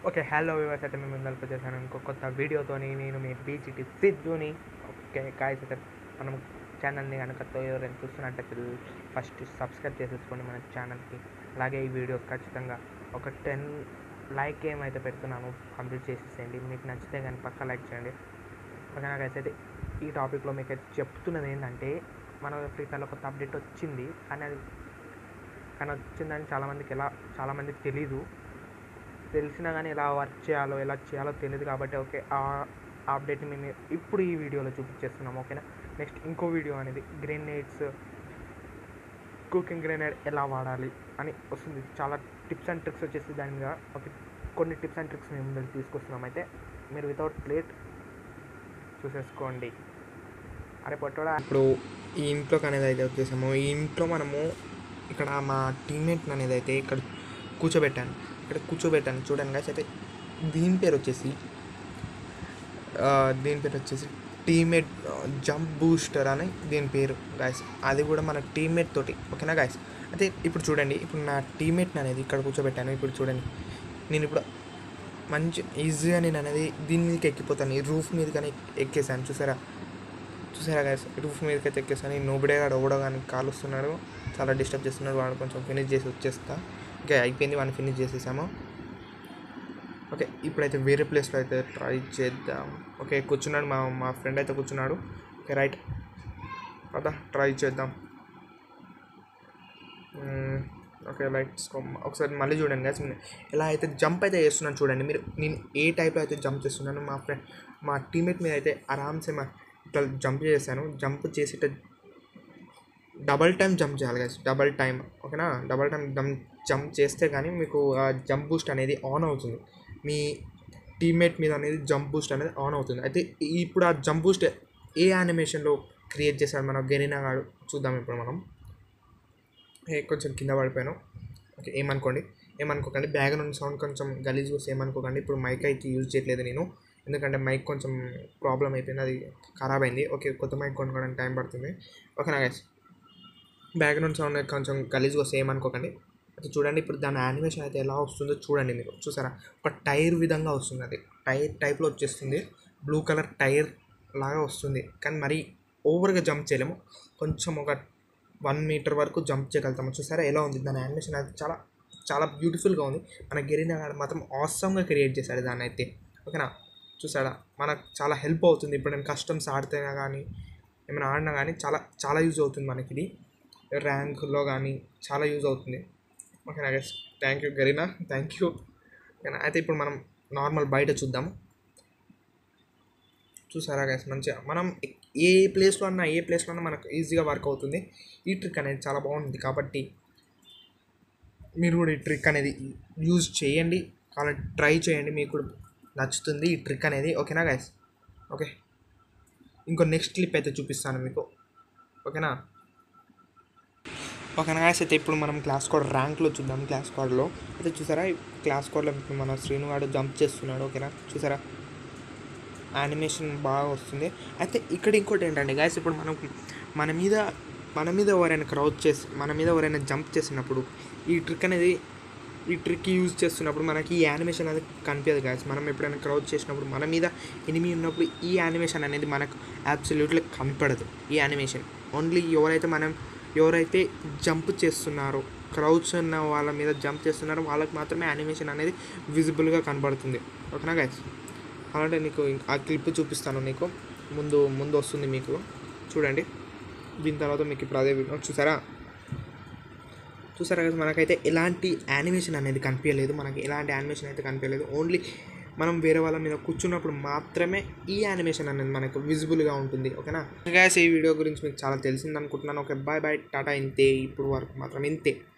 Okay. Hello viewers, అయితే మేము ముందరకు వచ్చేసాను ఇంకో కొత్త వీడియోతోని. నేను మీ బీజీటీ సిద్ధుని. ఓకే గాయ్స్, అయితే మనం ఛానల్ని కనుక ఎవరైనా చూస్తున్నట్టయితే ఫస్ట్ సబ్స్క్రైబ్ చేసేసుకోండి మన ఛానల్కి. అలాగే ఈ వీడియో ఖచ్చితంగా ఒక 10 లైక్ ఏమైతే పెడుతున్నానో కంప్లీట్ చేసేసేయండి. మీకు నచ్చితే కానీ పక్కా లైక్ చేయండి. ఓకేనా గాయ్స్, అయితే ఈ టాపిక్లో మీకు అయితే చెప్తున్నది ఏంటంటే, మన ఫ్రీ ఫైర్లో కొత్త అప్డేట్ వచ్చింది. కానీ వచ్చిందని చాలామందికి తెలీదు. తెలిసినా కానీ ఎలా వర్క్ చేయాలో ఎలా చేయాలో తెలియదు. కాబట్టి ఓకే, ఆ అప్డేట్ని మేము ఇప్పుడు ఈ వీడియోలో చూపించేస్తున్నాము. ఓకేనా. నెక్స్ట్ ఇంకో వీడియో అనేది గ్రెనేడ్స్, కుకింగ్ గ్రెనేడ్ ఎలా వాడాలి అని వస్తుంది. చాలా టిప్స్ అండ్ ట్రిక్స్ వచ్చేసి దాని మీద ఓకే, కొన్ని టిప్స్ అండ్ ట్రిక్స్ మేము ముందు తీసుకొస్తున్నాం. అయితే మీరు వితౌట్ లేట్ చూసేసుకోండి. అరే పొట్టోడా, ఇప్పుడు ఈ ఇంట్లోకి అనేది అయితే వచ్చేసాము. ఈ ఇంట్లో మనము ఇక్కడ మా టీమ్మేట్ అనేది అయితే ఇక్కడ కూర్చోబెట్టాను చూడండి గాయ్స్. అయితే దీని పేరు వచ్చేసి టీమ్మేట్ జంప్ బూస్టర్ అని దీని పేరు గాయ్స్. అది కూడా మన టీమ్మేట్ తోటి. ఓకేనా గాయ్స్. అయితే ఇప్పుడు చూడండి, ఇప్పుడు నా టీమ్మేట్ని అనేది ఇక్కడ కూర్చోబెట్టాను. ఇప్పుడు చూడండి, నేను ఇప్పుడు మంచి ఈజీగా నేను అనేది దీని మీదకి ఎక్కిపోతాను. ఈ రూఫ్ మీద కానీ ఎక్కేసాను. చూసారా గాయ్స్, రూఫ్ మీదకి అయితే ఎక్కేసాను. ఈ నోబడే గాడు ఓడో కానీ కాలుస్తున్నాడు, చాలా డిస్టర్బ్ చేస్తున్నాడు. వాడు కొంచెం ఫినిష్ చేసి వచ్చేస్తా. ఓకే, అయిపోయింది, వాడిని ఫినిష్ చేసేసాము. ఓకే, ఇప్పుడైతే వేరే ప్లేస్లో అయితే ట్రై చేద్దాం. ఓకే, కూర్చున్నాడు మా ఫ్రెండ్ అయితే కూర్చున్నాడు. ఓకే రైట్, పద ట్రై చేద్దాం. ఓకే లైట్స్ ఒకసారి మళ్ళీ చూడండి గాయ్స్, ఎలా అయితే జంప్ అయితే చేస్తున్నాను చూడండి మీరు. నేను ఏ టైప్లో అయితే జంప్ చేస్తున్నాను, మా టీమ్మేట్ మీద అయితే ఆరామ్సే ఇట్లా జంప్ చేశాను. జంప్ చేసి డబల్ టైం జంప్ చేయాలి గాయ్స్, డబల్ టైం. ఓకేనా, డబల్ టైం జంప్ చేస్తే కానీ మీకు ఆ జంప్ బూస్ట్ అనేది ఆన్ అవుతుంది. మీ టీమ్మేట్ మీద అనేది జంప్ బూస్ట్ అనేది ఆన్ అవుతుంది. అయితే ఇప్పుడు ఆ జంప్ బూస్ట్ ఏ యానిమేషన్లో క్రియేట్ చేశాడు మన గెరీనా గాడు చూద్దాం. ఇప్పుడు మనం కొంచెం కింద పడిపోయాను. ఓకే, ఏమనుకోకండి. బ్యాక్గ్రౌండ్ సౌండ్ కొంచెం గలీజ్ వస్తే ఏమనుకోకండి. ఇప్పుడు మైక్ అయితే యూజ్ చేయట్లేదు నేను, ఎందుకంటే మైక్ కొంచెం ప్రాబ్లం అయిపోయింది, అది ఖరాబ్ అయింది. ఓకే, కొత్త మైక్ కొనుక్కోవడానికి టైం పడుతుంది. ఓకేనా గైస్, బ్యాక్గ్రౌండ్ సౌండ్ కొంచెం గలీజ్గా వస్తే ఏమనుకోకండి. అయితే చూడండి, ఇప్పుడు దాని యానిమేషన్ అయితే ఎలా వస్తుందో చూడండి మీరు. చూసారా, ఒక టైర్ విధంగా వస్తుంది. అది టైర్ టైప్లో వచ్చేస్తుంది, బ్లూ కలర్ టైర్ లాగా వస్తుంది. కానీ మరీ ఓవర్గా జంప్ చేయలేము, కొంచెం ఒక 1 మీటర్ వరకు జంప్ చేయగలుగుతాము. చూసారా ఎలా ఉంది దాని యానిమేషన్, అది చాలా చాలా బ్యూటిఫుల్గా ఉంది. మన గెరీనా మాత్రం ఆసమ్గా క్రియేట్ చేశాడు దాన్ని అయితే. ఓకేనా, చూసాడా, మనకు చాలా హెల్ప్ అవుతుంది. ఇప్పుడు నేను కస్టమ్స్ ఆడితేనా కానీ ఏమైనా ఆడినా కానీ చాలా యూజ్ అవుతుంది మనకి. ఇది ర్యాంక్లో కానీ చాలా యూజ్ అవుతుంది. ఓకేనా guys, thank you Garena, thank you. ఓకేనా, అయితే ఇప్పుడు మనం నార్మల్ బయట చూద్దాము. చూసారా గైస్, మంచిగా మనం ఏ ప్లేస్లో అన్నా మనకు ఈజీగా వర్క్ అవుతుంది. ఈ ట్రిక్ అనేది చాలా బాగుంది. కాబట్టి మీరు కూడా ఈ ట్రిక్ అనేది యూజ్ చేయండి, కాబట్టి ట్రై చేయండి, మీకు కూడా నచ్చుతుంది ఈ ట్రిక్ అనేది. ఓకేనా గైస్. ఓకే, ఇంకో నెక్స్ట్ క్లిప్ అయితే చూపిస్తాను మీకు. ఓకేనా గాయ్స్, అయితే ఇప్పుడు మనం క్లాస్ స్క్వాడ్ ర్యాంక్లో చూద్దాం. క్లాస్ స్క్వాడ్లో అయితే చూసారా, క్లాస్ స్క్వాడ్లో ఇప్పుడు మన శ్రీను గాడు జంప్ చేస్తున్నాడు. ఓకేనా, చూసారా యానిమేషన్ బాగా వస్తుంది. అయితే ఇక్కడ ఇంకోటి ఏంటంటే గాయ్స్, ఇప్పుడు మన మీద ఎవరైనా క్రౌచ్ చేసి మన మీద ఎవరైనా జంప్ చేసినప్పుడు ఈ ట్రిక్ యూజ్ చేస్తున్నప్పుడు మనకి ఈ యానిమేషన్ అనేది కనిపించదు గాయ్స్. మనం ఎప్పుడైనా క్రౌచ్ చేసినప్పుడు మన మీద ఎనిమీ ఉన్నప్పుడు ఈ యానిమేషన్ అనేది మనకు అబ్సల్యూట్లీ కనపడదు. ఈ యానిమేషన్ ఓన్లీ ఎవరైతే జంప్ చేస్తున్నారో, క్రౌచ్ ఉన్న వాళ్ళ మీద జంప్ చేస్తున్నారో వాళ్ళకి మాత్రమే యానిమేషన్ అనేది విజిబుల్గా కనబడుతుంది. ఓకేనా గైస్, అలాంటి నీకు ఆ క్లిప్ చూపిస్తాను. నీకు ముందు వస్తుంది మీకు, చూడండి. దీని తర్వాత మీకు ఇప్పుడు అదే చూసారా గైస్, మనకైతే ఎలాంటి యానిమేషన్ అనేది కనిపించలేదు. ఓన్లీ మనం వేరే వాళ్ళ మీద కూర్చున్నప్పుడు మాత్రమే ఈ యానిమేషన్ అనేది మనకు విజిబుల్గా ఉంటుంది. ఓకేనా గైస్, ఈ వీడియో గురించి మీకు చాలా తెలిసింది అనుకుంటున్నాను. ఓకే, బాయ్ టాటా. ఇంతే, ఇప్పుడు వరకు మాత్రం ఇంతే.